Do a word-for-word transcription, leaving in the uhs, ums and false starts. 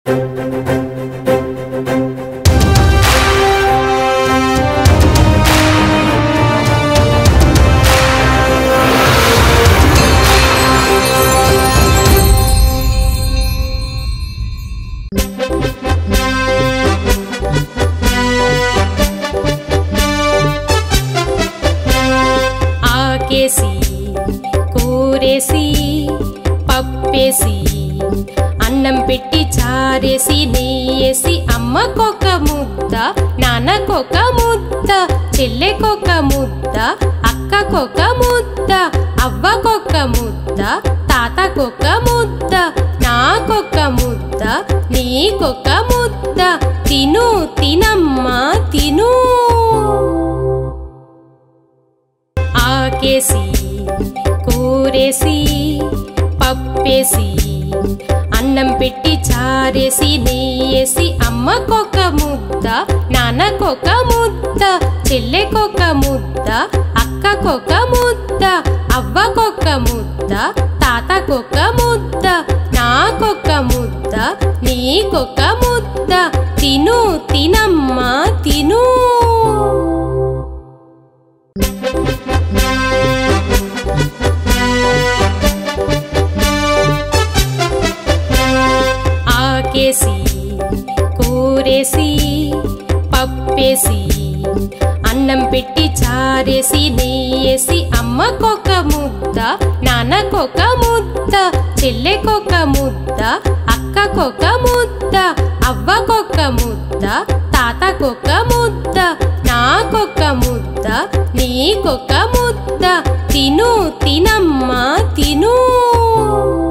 ఆకేసి కూరేసి పప్పేసి అన్నం పెట్టి చారేసి నెయ్యేసి అమ్మకొక ముద్ద, నాన్నకొక ముద్ద, చెల్లెకొక ముద్ద, అక్కకొక ముద్ద, అవ్వకొక ముద్ద, తాతకొక ముద్ద, నాకొక ముద్ద, నీకొక ముద్ద. తిను తినమ్మా తిను. ఆకేసి కూరేసి పప్పేసి అన్నం పెట్టి చారేసి నెయ్యేసి అమ్మకొక ముద్ద, నాన్నకొక ముద్ద, చెల్లెకొక ముద్ద, అక్కకొక ముద్ద, అవ్వకొక ముద్ద, తాతకొక ముద్ద, నాకొక ముద్ద, నీకొక ముద్ద. తిను తినమ్మా తిను. ఆకేసి కూరేసి పప్పేసి అన్నం పెట్టి చారేసి నెయ్యేసి అమ్మకొక ముద్ద, నాన్నకొక ముద్ద, చెల్లెకొక ముద్ద, అక్కకొక ముద్ద, అవ్వకొక ముద్ద, తాతకొక ముద్ద, నాకొక ముద్ద, నీకొక ముద్ద. తిను తినమ్మా తిను.